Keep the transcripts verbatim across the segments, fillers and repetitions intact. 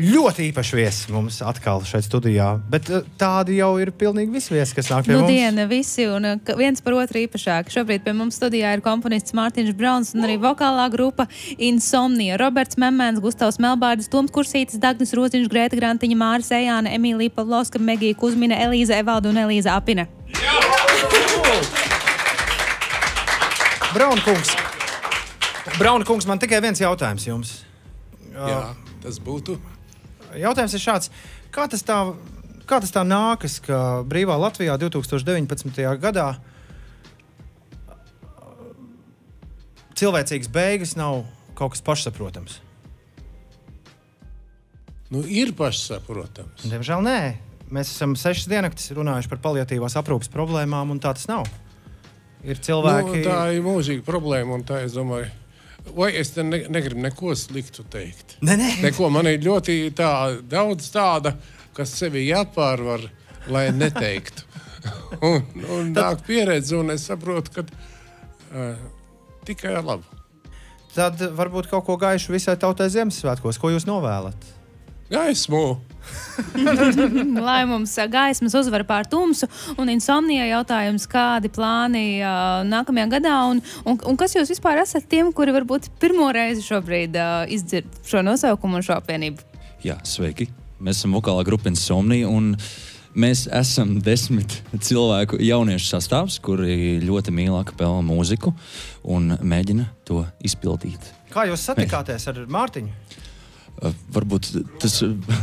ļoti īpaši viesi mums atkal šeit studijā, bet tādi jau ir pilnīgi visi viesi, kas nāk pie mums. Nu diena, visi, un viens par otru īpašāk. Šobrīd pie mums studijā ir komponists Mārtiņš Brauns un arī vokālā grupa Insomnia. Roberts Memmēns, Gustavs Melbārdis, Toms Kursītis, Dagnis Roziņš, Grēta Grantiņa, Māris Ejāne, Emīlija Pavlovska, Megija Kuzmina, Elīza Evalda un Elīza Apina. Braun kungs, Braun kungs, man tikai viens jautājums jums. Jā, tas būtu. Jautājums ir šāds. Kā tas tā, kā tas tā nākas, ka Brīvā Latvijā divtūkstoš deviņpadsmitajā gadā cilvēcīgas beigas nav kaut kas pašsaprotams? Nu, ir pašsaprotams. Diemžēl nē. Mēs esam sešas diennaktis runājuši par paliatīvās aprūpes problēmām, un tā tas nav. Ir cilvēki... Nu, tā ir mūžīga problēma, un tā, es domāju, vai es te ne, negribu neko sliktu teikt. Ne, ne. Neko, man ir ļoti tā, daudz tāda, kas sevi jāpārvar, lai neteiktu. un un Tad... nāk pieredze, un es saprotu, ka uh, tikai labi. Tad varbūt kaut ko gaišu visai tautai Ziemassvētkos. Ko jūs novēlat? Gaismu! Lai mums gaismas uzvar pār tumsu, un Insomnija jautājums, kādi plāni uh, nākamajā gadā, un, un, un kas jūs vispār esat tiem, kuri varbūt pirmo reizi šobrīd uh, izdzird šo nosaukumu un šo apvienību? Jā, sveiki. Mēs esam vokālā grupa Insomnija, un mēs esam desmit cilvēku jauniešu sastāvs, kuri ļoti mīl akapela mūziku un mēģina to izpildīt. Kā jūs satikāties ar Mārtiņu? Uh, varbūt tas...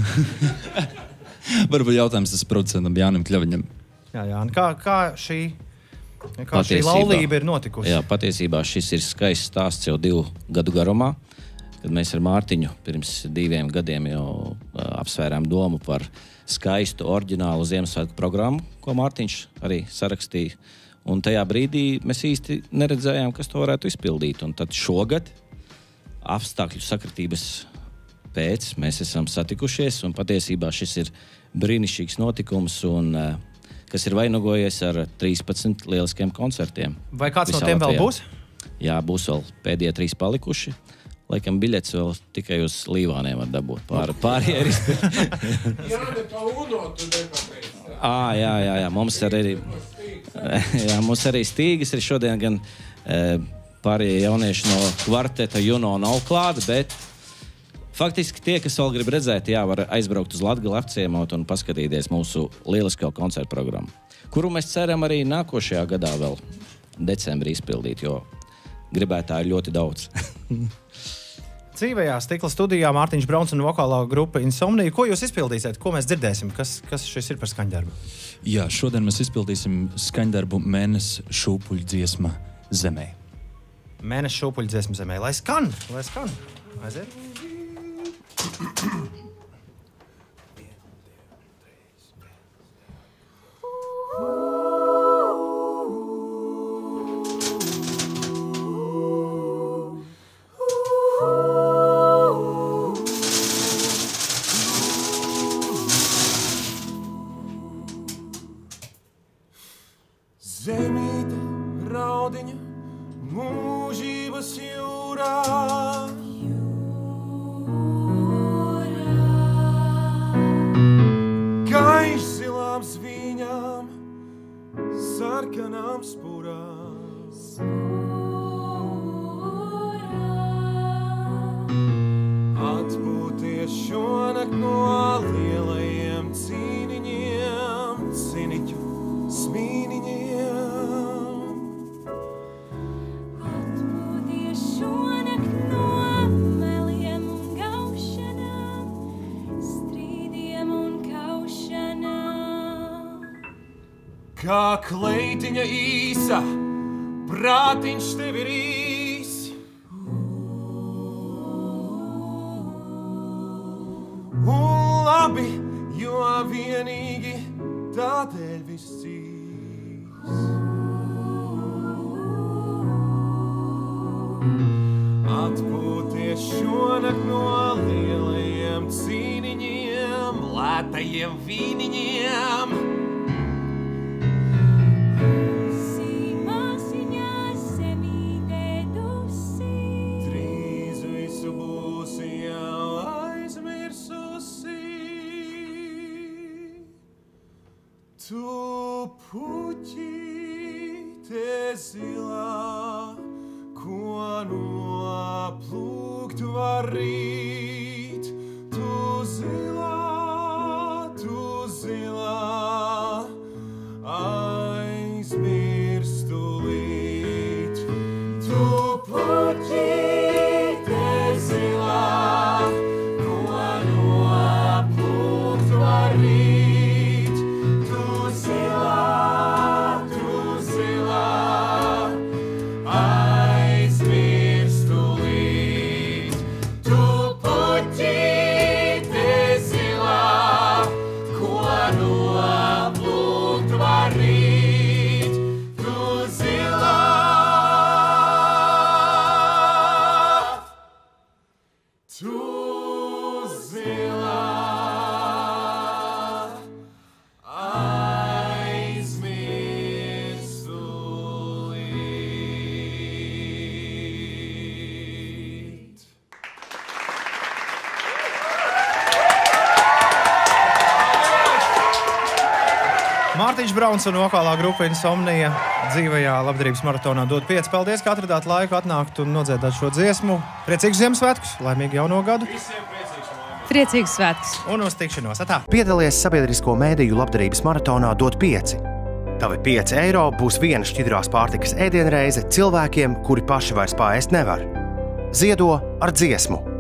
varbūt jautājums tas producentam Jānim Kļaviņam. Jā, jā. Kā, kā šī, kā šī laulība ir notikusi? Jā, patiesībā šis ir skaists stāsts jau divu gadu garumā, kad mēs ar Mārtiņu pirms diviem gadiem jau uh, apsvērām domu par skaistu, oriģinālu Ziemassvētku programmu, ko Mārtiņš arī sarakstīja. Un tajā brīdī mēs īsti neredzējām, kas to varētu izpildīt. Un tad šogad apstākļu sakritības pēc mēs esam satikušies, un patiesībā šis ir brīnišķīgs notikums, un, kas ir vainagojies ar trīspadsmit lieliskiem koncertiem. Vai kāds no tiem vēl būs? Jā, būs vēl pēdējie trīs palikuši. Laikam biļets vēl tikai uz Līvāniem var dabūt. Pār, pārējie ir izpildīt. Jā, ne pa uno, tu nepateici. Ā, jā, jā, jā. Mums arī, jā, mums arī Stīgas ir šodien gan pārējie jaunieši no kvarteta Juno nav klāta, bet faktiski tie, kas vēl grib redzēt, jā, var aizbraukt uz Latgali, apciemot un paskatīties mūsu lielisko koncertu programmu, kuru mēs ceram arī nākošajā gadā vēl decembrī izpildīt, jo gribētāji ļoti daudz. Dzīvajā stikla studijā Mārtiņš Brauns un vokālā grupa Insomnija. Ko jūs izpildīsiet? Ko mēs dzirdēsim? Kas, kas šis ir par skaņdarbu? Jā, šodien mēs izpildīsim skaņdarbu Mēness šūpuļu dziesma zemē. Mēness šūpuļu dziesma zemē. Lai skan! Lai skan! Aiziet! Zemīte, raudiņa, mūžības jūrā. Gaišzilām zvīņām, sarkanām spurām. Atpūties šonakt no lielajiem cīniņiem, ciniķu smīniņiem. Atpūties šonakt no meliem un gaušanām, strīdiem un kaušanām. Kā kleitiņa īsa, prātiņš tev ir īs. Un labi, jo vienīgi tādēļ viss cīs. Atpūties šonakt no lielajiem cīniņiem, lētajiem vīniņiem. Sīmāsiņā zemītē dusī. Drīz visu būs jau aizmirsusi. Tu puķīte zilā, ko noplūkt var rīt. Tu zilā, tu zilā, aizmirstu līt. Tu puķīte zilā, ko noplūkt var rīt. Tu zilā, tu zilā, aizmirstu līt. Tu puķīte zilā, ko noplūkt var rīt. Tu zilā, tu zilā, aizmirstu līt. Mārtiņš Brauns un vokālā grupa Insomnija dzīvajā labdarības maratonā dod pieci. Paldies, ka atradāt laiku atnākt un nodziedāt šo dziesmu. Priecīgus Ziemassvētkus, laimīgu jauno gadu Priecīgus svētkus! un uz tikšanos. Atā! Piedalies sabiedrisko mēdīju labdarības maratonā dot pieci. Tavi pieci eiro būs viena šķidrās pārtikas ēdienreize cilvēkiem, kuri paši vairs pārēst nevar. Ziedo ar dziesmu!